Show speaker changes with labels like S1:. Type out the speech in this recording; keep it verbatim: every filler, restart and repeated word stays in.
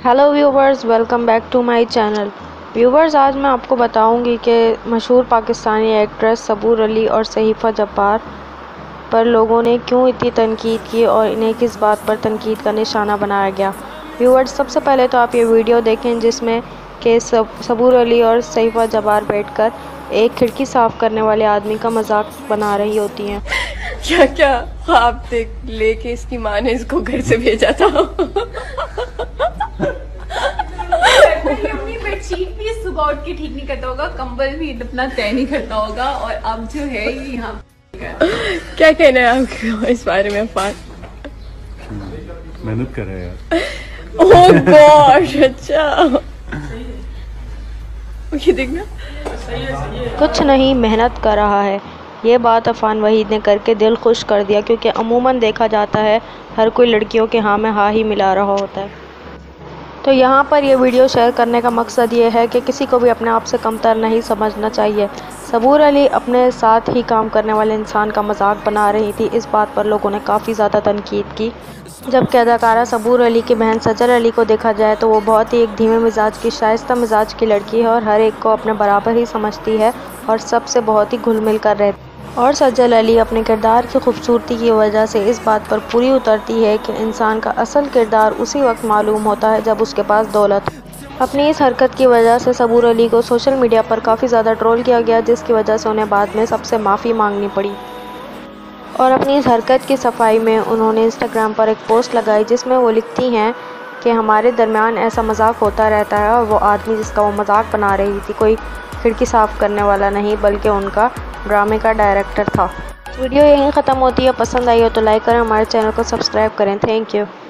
S1: Hello viewers, welcome back to my channel. Viewers, आज मैं आपको बताऊंगी कि मशहूर पाकिस्तानी एक्ट्रेस सबूर अली और सहीफ़ा जब्बार पर लोगों ने क्यों इतनी तनकीद की और इन्हें किस बात पर तनकीद का निशाना बनाया गया। व्यूवर्स, सबसे पहले तो आप ये वीडियो देखें जिसमें कि सब सबूर अली और सहीफ़ा जब्बार बैठकर एक खिड़की साफ़ करने वाले आदमी का मजाक बना रही होती हैं।
S2: क्या क्या ख्वाब देख लेके इसकी माँ ने इसको घर से भेजा था।
S3: अपनी बेडशीट भी सुबह उठ के ठीक नहीं करता होगा, कंबल भी अपना तय नहीं करता होगा, और अब जो है ये यहाँ
S2: क्या कहना है आपको इस बारे में? अफान
S4: मेहनत कर रहा है यार।
S2: ओह गॉश, अच्छा ये देखना
S1: कुछ नहीं, मेहनत कर रहा है। ये बात अफान वहीद ने करके दिल खुश कर दिया, क्योंकि अमूमन देखा जाता है हर कोई लड़कियों के हाँ में हाँ ही मिला रहा होता है। तो यहाँ पर ये वीडियो शेयर करने का मकसद ये है कि किसी को भी अपने आप से कमतर नहीं समझना चाहिए। सबूर अली अपने साथ ही काम करने वाले इंसान का मजाक बना रही थी। इस बात पर लोगों ने काफ़ी ज़्यादा तनकीद की। जबकि अदाकारा सबूर अली की बहन सजल अली को देखा जाए तो वो बहुत ही एक धीमे मिजाज की, शाइस्ता मिजाज की लड़की है और हर एक को अपने बराबर ही समझती है और सबसे बहुत ही घुल मिल कर रहती है। और सजल अली अपने किरदार की खूबसूरती की वजह से इस बात पर पूरी उतरती है कि इंसान का असल किरदार उसी वक्त मालूम होता है जब उसके पास दौलत। अपनी इस हरकत की वजह से सबूर अली को सोशल मीडिया पर काफ़ी ज़्यादा ट्रोल किया गया, जिसकी वजह से उन्हें बाद में सबसे माफ़ी मांगनी पड़ी। और अपनी इस हरकत की सफाई में उन्होंने इंस्टाग्राम पर एक पोस्ट लगाई जिसमें वो लिखती हैं कि हमारे दरमियान ऐसा मजाक होता रहता है, और वो आदमी जिसका वो मजाक बना रही थी कोई खिड़की साफ़ करने वाला नहीं बल्कि उनका ड्रामे का डायरेक्टर था। वीडियो यहीं ख़त्म होती है। पसंद आई हो तो लाइक करें, हमारे चैनल को सब्सक्राइब करें। Thank you.